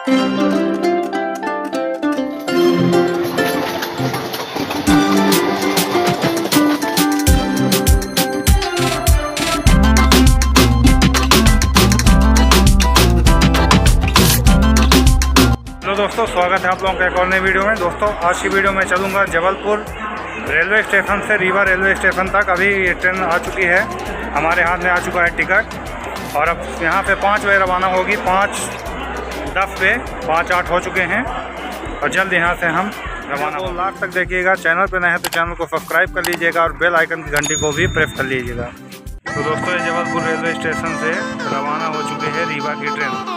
दोस्तों स्वागत है आप लोगों के एक और नई वीडियो में। दोस्तों आज की वीडियो में चलूँगा जबलपुर रेलवे स्टेशन से रीवा रेलवे स्टेशन तक। अभी ये ट्रेन आ चुकी है, हमारे हाथ में आ चुका है टिकट और अब यहाँ पे 5 बजे रवाना होगी। 5:10 पे 5:08 हो चुके हैं और जल्द यहाँ से हम रवाना। तो लास्ट तक देखिएगा। चैनल पर नए हैं तो चैनल को सब्सक्राइब कर लीजिएगा और बेल आइकन की घंटी को भी प्रेस कर लीजिएगा। तो दोस्तों ये जबलपुर रेलवे स्टेशन से रवाना हो चुकी है रीवा की ट्रेन।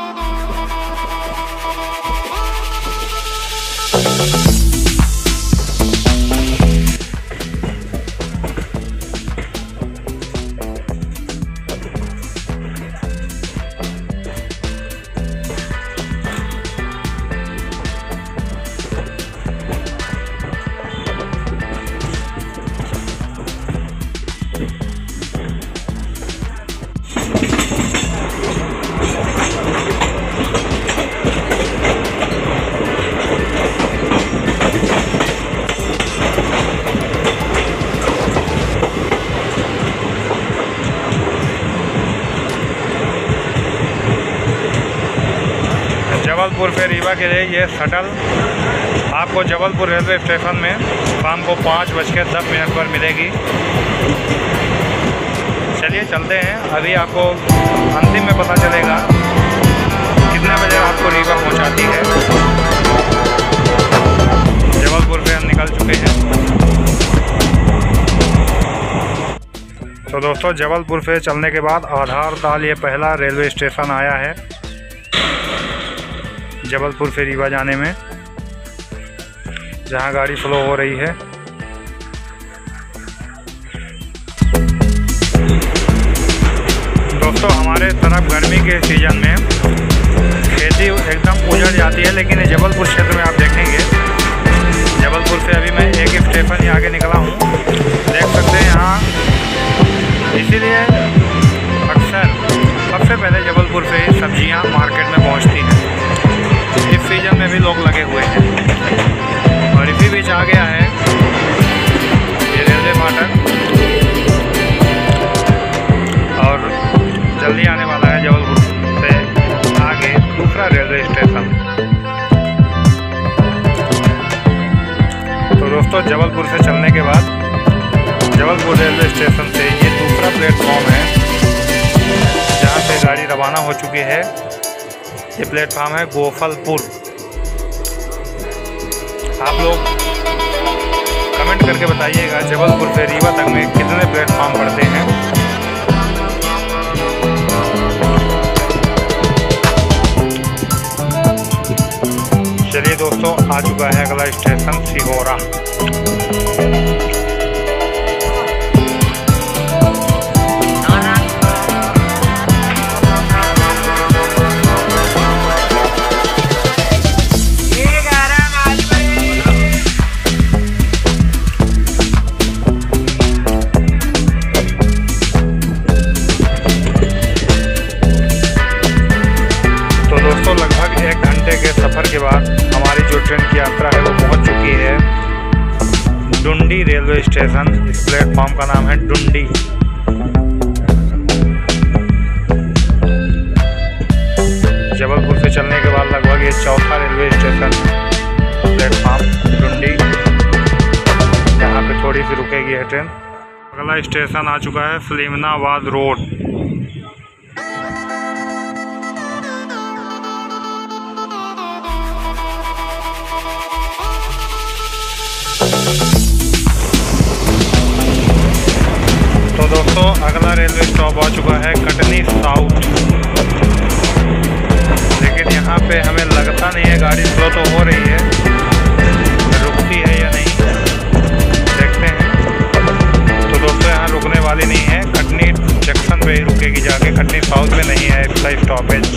जबलपुर से रीवा के लिए ये शटल आपको जबलपुर रेलवे स्टेशन में शाम को 5:10 पर मिलेगी। चलिए चलते हैं, अभी आपको अंतिम में पता चलेगा कितने बजे आपको रीवा पहुंचाती है। जबलपुर से हम निकल चुके हैं। तो दोस्तों जबलपुर से चलने के बाद आधारताल ये पहला रेलवे स्टेशन आया है जबलपुर से रीवा जाने में, जहां गाड़ी स्लो हो रही है। दोस्तों हमारे तरफ गर्मी के सीज़न में खेती एकदम उजड़ जाती है, लेकिन ये जबलपुर क्षेत्र में आप देखेंगे। जबलपुर से अभी मैं एक स्टेशन ही आगे निकला हूँ, देख सकते हैं यहाँ। इसीलिए अक्सर सबसे पहले जबलपुर से ही सब्जियाँ मार्केट में पहुँचती हैं। इस सीजन में भी लोग लगे हुए हैं और इसी बीच आ गया है ये रेलवे फाटक और जल्दी आने वाला है जबलपुर से आगे दूसरा रेलवे स्टेशन। तो दोस्तों जबलपुर से चलने के बाद जबलपुर रेलवे स्टेशन से ये दूसरा प्लेटफॉर्म है जहाँ से गाड़ी रवाना हो चुकी है। ये प्लेटफॉर्म है गोफलपुर। आप लोग कमेंट करके बताइएगा जबलपुर से रीवा तक में कितने प्लेटफॉर्म पड़ते हैं। चलिए दोस्तों आ चुका है अगला स्टेशन सिहोरा। सफ़र के बाद हमारी जो ट्रेन की यात्रा है वो पहुंच चुकी है डुंडी रेलवे स्टेशन। इस प्लेटफॉर्म का नाम है डुंडी। जबलपुर से चलने के बाद लगभग ये चौथा रेलवे स्टेशन प्लेटफॉर्म डुंडी, यहाँ पे थोड़ी सी रुकेगी है ट्रेन। अगला स्टेशन आ चुका है फिल्मनाबाद रोड। तो दोस्तों अगला रेलवे स्टॉप आ चुका है कटनी साउथ, लेकिन यहाँ पे हमें लगता नहीं है, गाड़ी स्लो तो हो रही है, रुकती है या नहीं देखते हैं। तो दोस्तों यहाँ रुकने वाली नहीं है, कटनी जंक्शन पे ही रुकेगी जाके। कटनी साउथ में नहीं है इसका स्टॉपेज।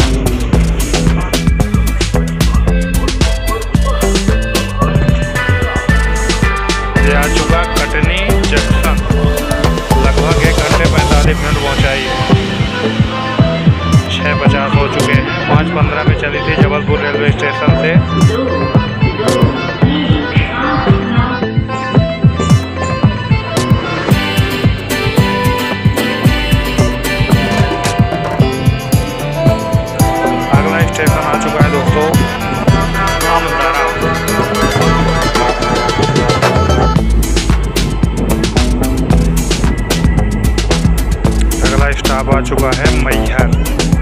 ये आ चुका कटनी जंक्शन, लगभग 1 घंटे 45 मिनट पहुँचाई है। 6:50 हो चुके हैं, 5:15 यात्रा में चली थी जबलपुर रेलवे स्टेशन से। स्टेशन आ चुका है दोस्तों आमदारा। अगला स्टॉप आ चुका है मैहर।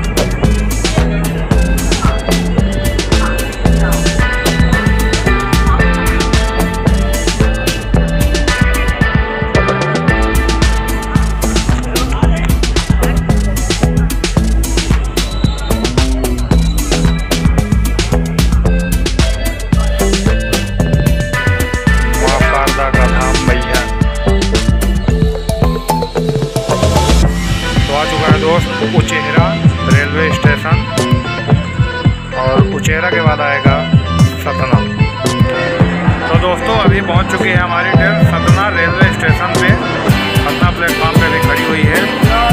उचेहरा रेलवे स्टेशन और उचेहरा के बाद आएगा सतना। तो दोस्तों अभी पहुंच चुकी है हमारी ट्रेन सतना रेलवे स्टेशन पे। सतना प्लेटफॉर्म पे भी खड़ी हुई है।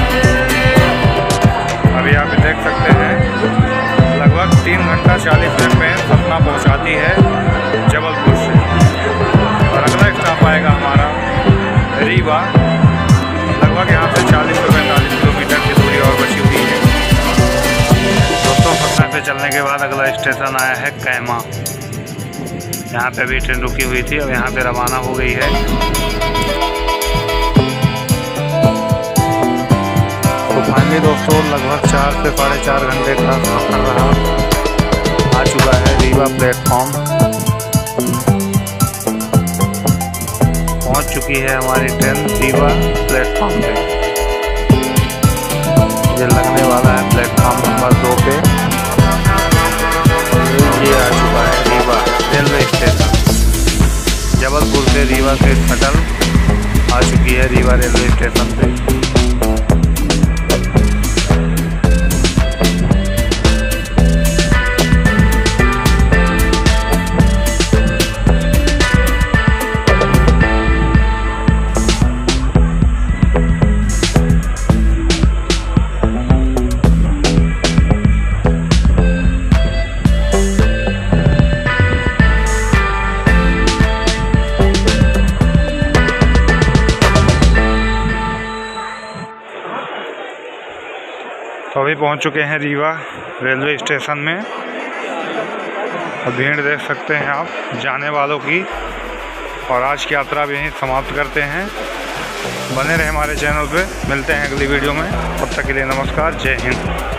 अभी आप देख सकते हैं लगभग 3 घंटा 40 मिनट में सतना पहुंचाती है जबलपुर से। और अगला स्टॉप आएगा हमारा रीवा। लगभग यहाँ से 40 से 45 किलोमीटर की दूरी और बची हुई है दोस्तों। सतना पे चलने के बाद अगला स्टेशन आया है कैमा। यहाँ पे भी ट्रेन रुकी हुई थी, अब यहाँ पे रवाना हो गई है। तो फाइनली दोस्तों लगभग 4 से 4.5 घंटे का सफर रहा। आ चुका है रीवा प्लेटफॉर्म। पहुंच चुकी है हमारी ट्रेन रीवा प्लेटफॉर्म पे। ये लगने वाला है प्लेटफॉर्म नंबर 2 पे। ये आ चुका है रीवा रेलवे स्टेशन। जबलपुर से रीवा से शटल आ चुकी है रीवा रेलवे स्टेशन पे। तो अभी पहुंच चुके हैं रीवा रेलवे स्टेशन में। और भीड़ देख सकते हैं आप जाने वालों की। और आज की यात्रा भी यहीं समाप्त करते हैं। बने रहे हमारे चैनल पे। मिलते हैं अगली वीडियो में। तब तक के लिए नमस्कार, जय हिंद।